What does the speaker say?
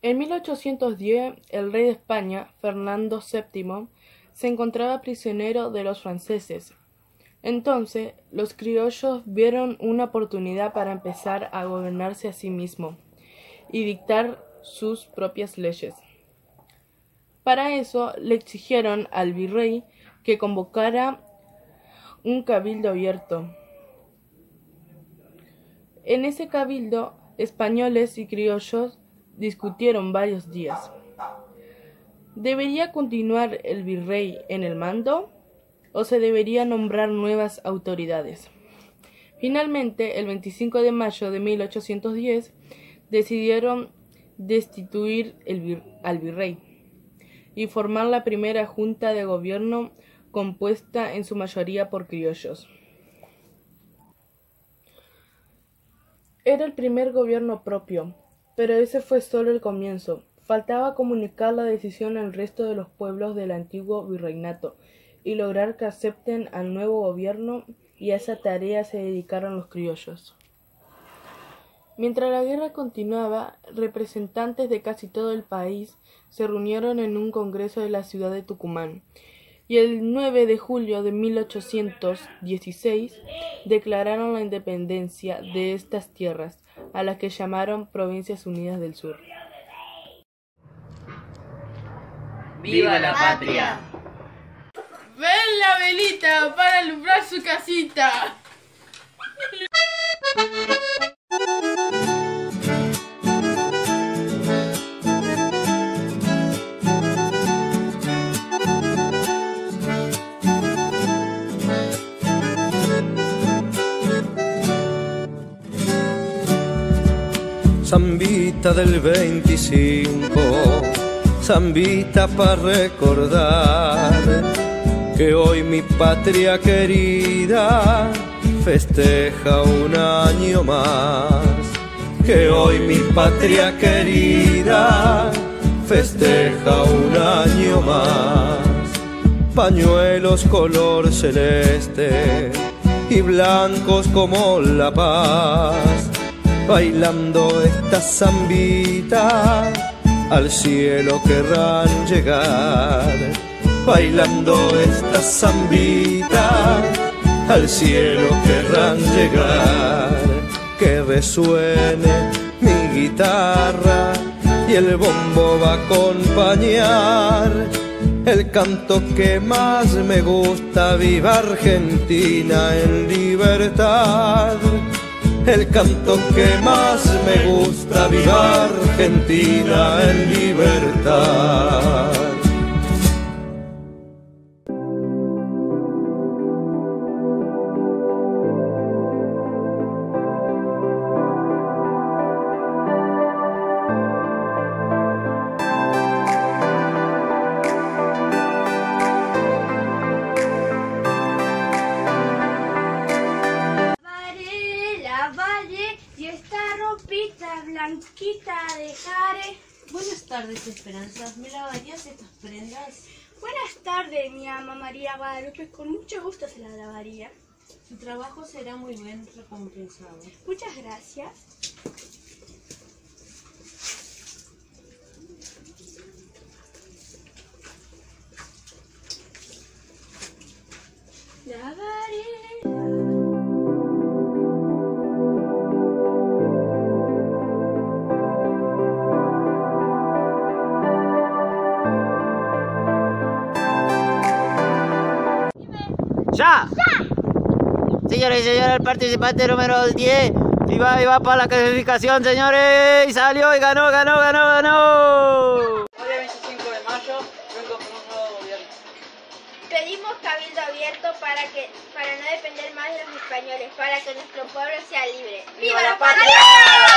En 1810, el rey de España, Fernando VII, se encontraba prisionero de los franceses. Entonces, los criollos vieron una oportunidad para empezar a gobernarse a sí mismos y dictar sus propias leyes. Para eso, le exigieron al virrey que convocara un cabildo abierto. En ese cabildo, españoles y criollos discutieron varios días. ¿Debería continuar el virrey en el mando o se debería nombrar nuevas autoridades? Finalmente, el 25 de mayo de 1810, decidieron destituir al virrey y formar la primera junta de gobierno compuesta en su mayoría por criollos. Era el primer gobierno propio, pero ese fue solo el comienzo. Faltaba comunicar la decisión al resto de los pueblos del antiguo virreinato y lograr que acepten al nuevo gobierno, y a esa tarea se dedicaron los criollos. Mientras la guerra continuaba, representantes de casi todo el país se reunieron en un congreso de la ciudad de Tucumán, y el 9 de julio de 1816 declararon la independencia de estas tierras, a las que llamaron Provincias Unidas del Sur. ¡Viva la patria! ¡Ven la velita para alumbrar su casita! Zambita del 25, zambita para recordar que hoy mi patria querida festeja un año más. Que hoy mi patria querida festeja un año más. Pañuelos color celeste y blancos como la paz, bailando esta zambita al cielo querrán llegar. Bailando esta zambita al cielo querrán llegar. Que resuene mi guitarra y el bombo va a acompañar el canto que más me gusta. Viva Argentina en libertad. El canto que más me gusta, viva Argentina en libertad. Y esta ropita blanquita dejaré. Buenas tardes, Esperanza. ¿Me lavarías estas prendas? Buenas tardes, mi ama María Guadalupe. Con mucho gusto se la lavaría. Su trabajo será muy bien recompensado. Muchas gracias. Lavaré. ¡Ya! Señores y señores, el participante número 10 iba para la clasificación, señores, y salió y ganó. Hoy es 25 de mayo, vengo con un nuevo gobierno. Pedimos cabildo abierto para no depender más de los españoles, para que nuestro pueblo sea libre. ¡Viva la patria!